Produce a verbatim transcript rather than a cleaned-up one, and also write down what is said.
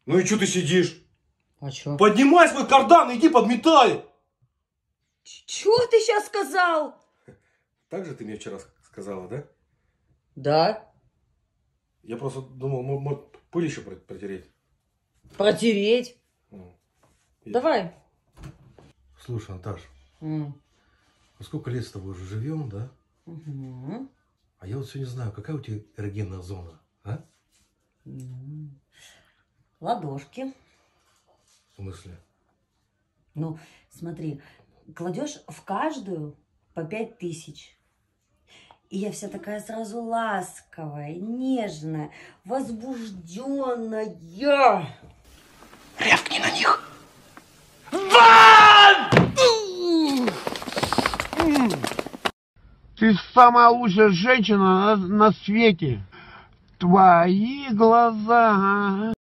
Ну и что ты сидишь? А что? Поднимай свой кардан и иди подметай. Чего ты сейчас сказал? Так же ты мне вчера сказала, да? Да. Я просто думал, может, пыль еще протереть. Протереть? Ну, давай. Слушай, Наташ, Mm. ну сколько лет с тобой уже живем, да? Угу. А я вот все не знаю, какая у тебя эрогенная зона, а? Mm. Ладошки. В смысле? Ну, смотри, кладешь в каждую по пять тысяч. И я вся такая сразу ласковая, нежная, возбужденная. Рявкни на них. Ты самая лучшая женщина на, на свете. Твои глаза.